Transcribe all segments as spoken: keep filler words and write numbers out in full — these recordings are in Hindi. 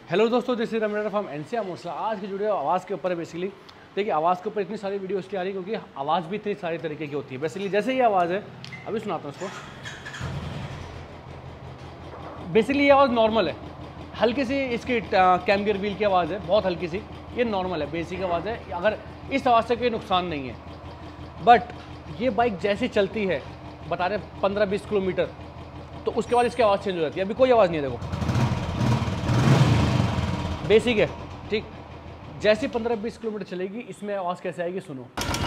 हेलो दोस्तों, दिस इज रमणा फ्रॉम एनसीआ मोसला। आज की वीडियो आवाज़ के ऊपर है। बेसिकली देखिए, आवाज़ के ऊपर इतनी सारी वीडियो इसलिए आ रही है क्योंकि आवाज़ भी इतनी सारी तरीके की होती है। बेसिकली जैसे ये आवाज़ है, अभी सुनाता हूँ इसको। बेसिकली ये आवाज़ नॉर्मल है, हल्की सी इसकी कैम गियर व्हील की आवाज़ है, बहुत हल्की सी। ये नॉर्मल है, बेसिक आवाज़ है। अगर इस आवाज़ से कोई नुकसान नहीं है, बट ये बाइक जैसी चलती है, बता रहे पंद्रह बीस किलोमीटर, तो उसके बाद इसकी आवाज़ चेंज हो जाती है। अभी कोई आवाज़ नहीं है, देखो बेसिक है, ठीक। जैसे पंद्रह बीस किलोमीटर चलेगी, इसमें आवाज़ कैसे आएगी सुनो।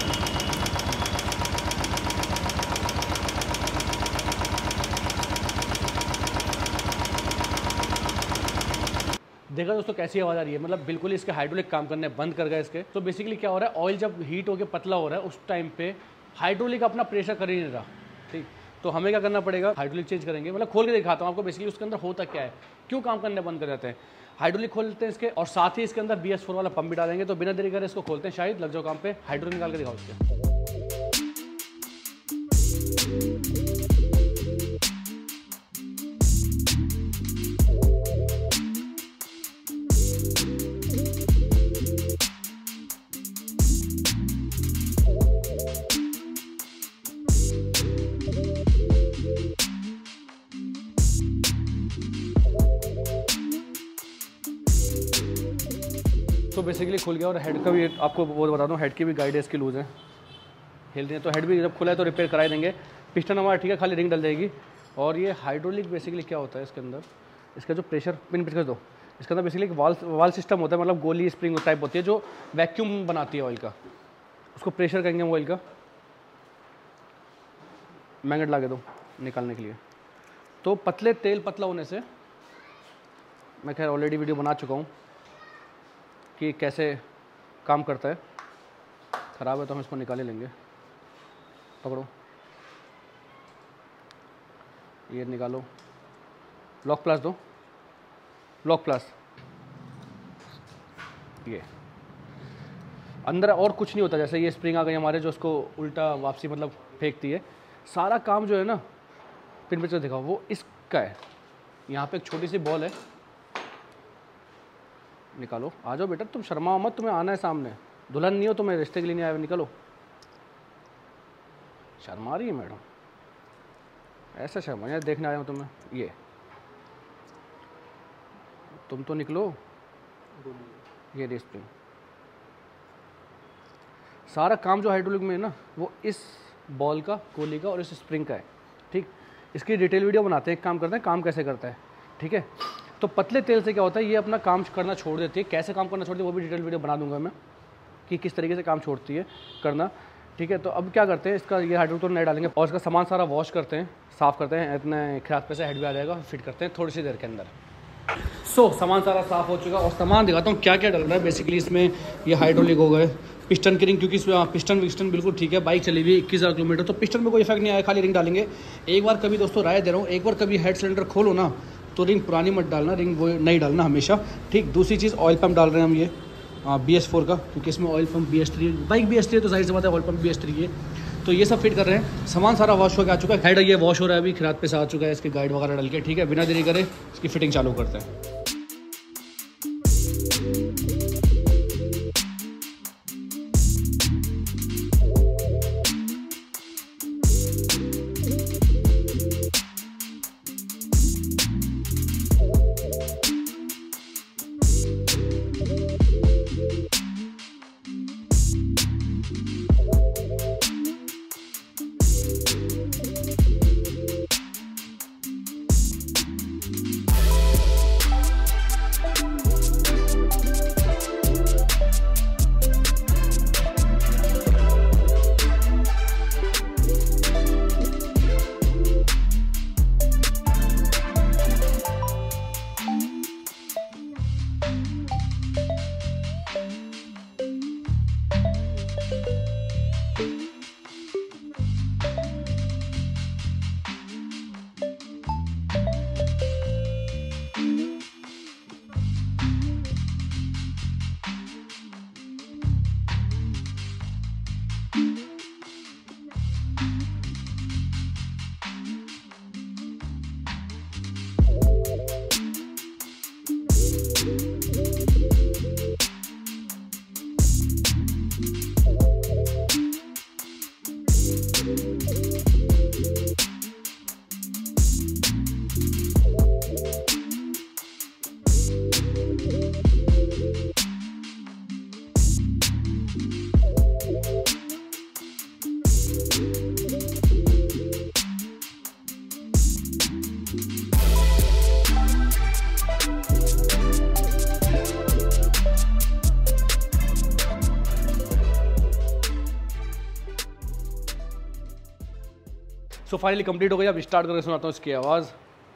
देखा दोस्तों कैसी आवाज़ आ रही है, मतलब बिल्कुल इसके हाइड्रोलिक काम करने बंद कर गए इसके। तो बेसिकली क्या हो रहा है, ऑयल जब हीट होकर पतला हो रहा है, उस टाइम पे हाइड्रोलिक अपना प्रेशर कर ही नहीं रहा, ठीक। तो हमें क्या करना पड़ेगा, हाइड्रोलिक चेंज करेंगे। मतलब खोल के दिखाता हूँ आपको बेसिकली उसके अंदर होता क्या है, क्यों काम करने बंद कर जाते हैं। हाइड्रोलिक खोलते हैं इसके, और साथ ही इसके अंदर बी एस फोर वाला पंप भी डालेंगे। तो बिना देरी करे इसको खोलते हैं, शायद लग जाओ काम पे। हाइड्रोलिक निकाल के दिखाओ इसके। तो बेसिकली खुल गया। और हेड का भी आपको वो बता दूं, हेड की भी गाइड है इसकी लूज़ है, हिल रही है। तो हेड भी जब खुला है तो रिपेयर कराई देंगे। पिस्टन हमारा ठीक है, खाली रिंग डल जाएगी। और ये हाइड्रोलिक बेसिकली क्या होता है इसके अंदर, इसका जो प्रेशर पिन पिन कर दो, इसके अंदर बेसिकली एक वाल वाल सिस्टम होता है, मतलब गोली स्प्रिंग टाइप होती है जो वैक्यूम बनाती है ऑयल का। उसको प्रेशर करेंगे हम ऑयल का, मैग्नेट ला के दो निकालने के लिए। तो पतले तेल पतला होने से, मैं खैर ऑलरेडी वीडियो बना चुका हूँ कि कैसे काम करता है। ख़राब है तो हम इसको निकाल ही लेंगे। पकड़ो, ये निकालो, लॉक प्लस दो, लॉक प्लस। ये अंदर और कुछ नहीं होता। जैसे ये स्प्रिंग आ गई हमारे, जो उसको उल्टा वापसी मतलब फेंकती है। सारा काम जो है ना, पिन पिक्चर दिखाओ, वो इसका है। यहाँ पे एक छोटी सी बॉल है, निकालो। आ जाओ बेटा, तुम शर्माओ मत, तुम्हें आना है सामने। दुल्हन नहीं हो, तुम्हें रिश्ते के लिए नहीं आए, निकलो। शर्मा रही है मैडम, ऐसा शर्मा, यार देखने आया हूँ तुम्हें। ये तुम तो निकलो। ये रिश्ते सारा काम जो हाइड्रोलिक में है ना, वो इस बॉल का, गोली का और इस स्प्रिंग का है, ठीक। इसकी डिटेल वीडियो बनाते हैं, एक काम करते हैं, काम कैसे करता है, ठीक है। तो पतले तेल से क्या होता है, ये अपना काम करना छोड़ देती है। कैसे काम करना छोड़ती है वो भी डिटेल वीडियो बना दूंगा मैं, कि किस तरीके से काम छोड़ती है करना, ठीक है। तो अब क्या करते हैं, इसका ये हाइड्रोलिक तो नहीं डालेंगे, और इसका सामान सारा वॉश करते हैं, साफ़ करते हैं। इतने खराब पे से हेड भी आ जाएगा, फिट करते हैं थोड़ी सी देर के अंदर। सो so, सामान सारा साफ़ हो चुका। और सामान दिखाता हूँ क्या क्या डल रहा है। बेसिकली इसमें ये हाइड्रोलिक हो गए, पिस्टन की रिंग, क्योंकि इसमें पिस्टन विस्टन बिल्कुल ठीक है। बाइक चली हुई इक्कीस हज़ार किलोमीटर, तो पिस्टन में कोई इफेक्ट नहीं आया, खाली रिंग डालेंगे। एक बार कभी दोस्तों राय दे रहा हूँ, एक बार कभी हेड सिलेंडर खोलो ना, तो रिंग पुरानी मत डालना, रिंग वो नहीं डालना हमेशा, ठीक। दूसरी चीज़, ऑयल पंप डाल रहे हैं हम ये बी एस फोर का, क्योंकि इसमें oil pump B S three, bike B S three है तो जाहिर सी बात है oil pump B S three है। तो ये सब फिट कर रहे हैं। सामान सारा वॉश होकर आ चुका है। हेड ये वॉश हो रहा है अभी, खिरात पे से आ चुका है, इसकी गाइड वगैरह डल के, ठीक है। बिना देरी करे इसकी फिटिंग चालू करते हैं। सो फाइनली कंप्लीट हो गई। अब स्टार्ट करके सुनाता हूँ इसकी आवाज़।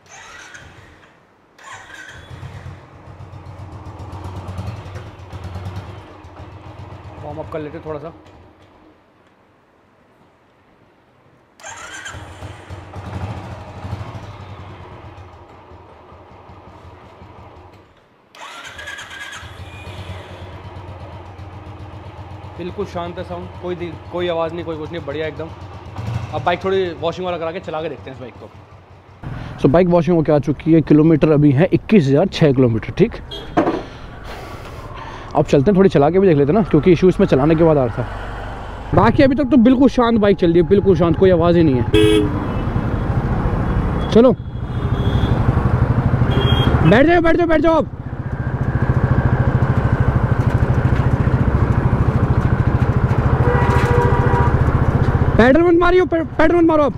वार्म अप कर लेते थोड़ा सा। बिल्कुल शांत है साउंड, कोई कोई आवाज़ नहीं, कोई कुछ नहीं, बढ़िया एकदम। अब बाइक थोड़ी वॉशिंग वाला करा के चला के देखते हैं इस बाइक को। सो so, बाइक वॉशिंग होकर आ चुकी है, किलोमीटर अभी है इक्कीस हज़ार छः किलोमीटर। ठीक, अब चलते हैं, थोड़ी चला के भी देख लेते हैं ना, क्योंकि इशू इसमें चलाने के बाद आ रहा था। बाकी अभी तक तो बिल्कुल शांत बाइक चल रही है, बिल्कुल शांत, कोई आवाज़ ही नहीं है। चलो बैठ जाओ बैठ जाओ बैठ जाओ आप। पेडल मत मारियो, पेडल मत मारो आप।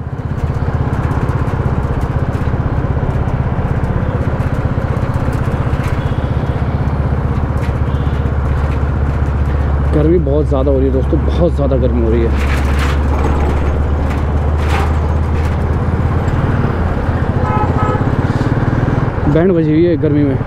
गर्मी बहुत ज़्यादा हो रही है दोस्तों, बहुत ज़्यादा गर्मी हो रही है। बैंड बजी हुई है गर्मी में।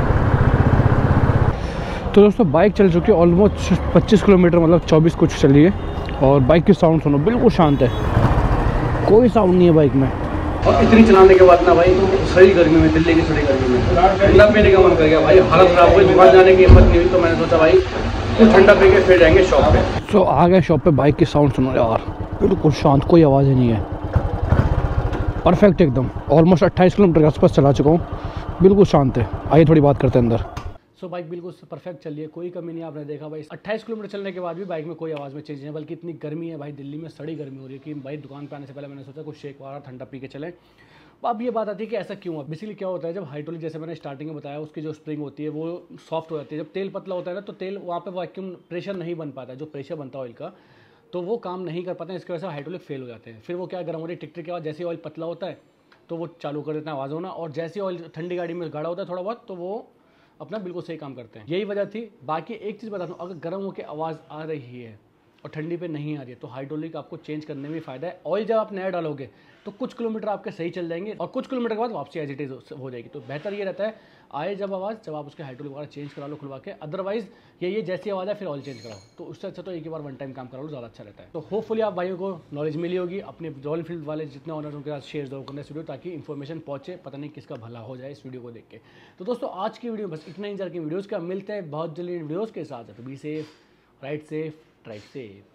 तो दोस्तों बाइक चल चुकी है ऑलमोस्ट पच्चीस किलोमीटर, मतलब चौबीस कुछ चली है। और बाइक की साउंड सुनो, बिल्कुल शांत है, कोई साउंड नहीं है बाइक में। और इतनी चलाने के बाद ना भाई तो सही गर्मी में, दिल्ली की सड़ी गर्मी में ठंडा पीने का मन कर गया भाई। हालत खराब हुई, दुकान जाने की हिम्मत नहीं हुई, तो मैंने सोचा भाई तो ठंडा पी के फिर जाएंगे शॉप पे। तो आ गए शॉप पे। बाइक की साउंड सुनो यार, बिल्कुल शांत, कोई आवाज़ ही नहीं है, परफेक्ट एकदम। ऑलमोस्ट अट्ठाईस किलोमीटर के आसपास चला चुका हूँ, बिल्कुल शांत है। आइए थोड़ी बात करते हैं अंदर। सो so, बाइक बिल्कुल परफेक्ट चल रही है, कोई कमी नहीं। आपने देखा भाई अट्ठाईस किलोमीटर चलने के बाद भी बाइक में कोई आवाज़ में चेंज नहीं है, बल्कि इतनी गर्मी है भाई, दिल्ली में सड़ी गर्मी हो रही है कि भाई दुकान पे आने से पहले मैंने सोचा कुछ शेक वाला ठंडा पी के चलें। अब ये बात आती है कि ऐसा क्यों है। बेसिकली क्या होता है, जब हाइड्रोलिक, जैसे मैंने स्टार्टिंग में बताया, उसकी जो स्प्रिंग होती है वो सॉफ्ट हो जाती है। जब तेल पतला होता है ना, तो तेल वहाँ पर वैक्यूम प्रेशर नहीं बन पाता है, जो प्रेशर बनता है ऑयल का, तो वो काम नहीं कर पाते हैं। इसकी वजह से हाइड्रोलिक फेल हो जाते हैं। फिर वो क्या, गर्म हो रही टिक टिक के बाद जैसे ऑयल पतला होता है तो वो चालू कर देता है आवाज़ होना, और जैसे ऑयल ठंडी गाड़ी में गाढ़ा होता है थोड़ा बहुत, तो वो अपना बिल्कुल सही काम करते हैं। यही वजह थी। बाकी एक चीज़ बताता हूँ, अगर गर्म होकर आवाज़ आ रही है और ठंडी पे नहीं आ रही है, तो हाइड्रोलिक आपको चेंज करने में फ़ायदा है। ऑयल जब आप नया डालोगे तो कुछ किलोमीटर आपके सही चल जाएंगे, और कुछ किलोमीटर के बाद वापसी एज इट इज हो जाएगी। तो बेहतर ये रहता है, आए जब आवाज़, जब आप उसके हाइड्रोलिक वगैरह चेंज करा लो खुलवा के। अदरवाइज ये ये जैसी आवाज़ है फिर ऑयल चेंज कराओ, तो उससे अच्छा तो एक ही बार वन टाइम काम करा लो, ज़्यादा अच्छा रहता है। तो होपफुली आप भाइयों को नॉलेज मिली होगी, अपने रॉयल एनफील्ड वाले जितने ऑनर उनके साथ शेयर जरूर करना इस वीडियो, ताकि इन्फॉर्मेशन पहुंचे, पता नहीं किसका भला हो जाए इस वीडियो को देख के। तो दोस्तों आज की वीडियो बस इतना ही, की वीडियोज़ का मिलते हैं बहुत जल्दी वीडियोज़ के साथ। तो be safe, ride safe, drive safe.